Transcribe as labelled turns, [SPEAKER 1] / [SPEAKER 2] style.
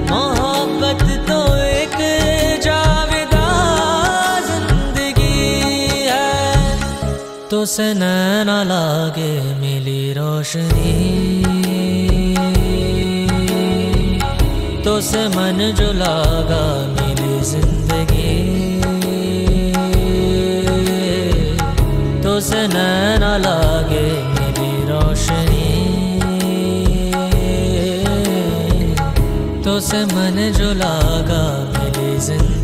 [SPEAKER 1] मोहब्बत तो एक जाविदा जिंदगी है, तो से नैना लागे मिली रोशनी, तो से मन जो लागा मिली जिंदगी, तो से नैना लागे मिली रोशनी, तो से मन जो लागा मिली जिंदगी।